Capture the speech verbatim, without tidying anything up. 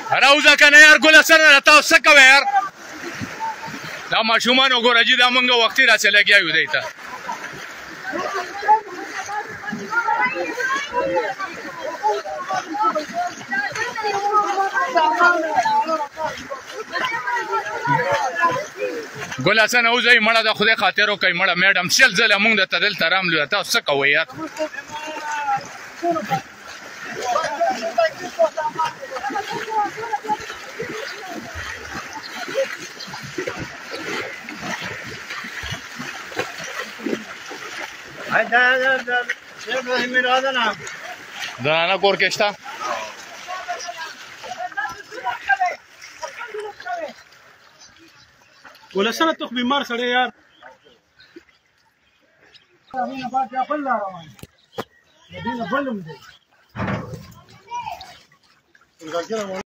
راوځه که نه یار ګله سره تاسو څه کوئ یار دا ماشومان وګوره جي دا مونږ وختي راسې لګیا یو دی ته ګل حسن اوځئ مړه د خدای خاطر وکئ مړه میډم شل ځله مونږ درته دلته راملو تاسو څه کوئ یار زنانه کور کې شته ولا سره تو بیمار سړی یار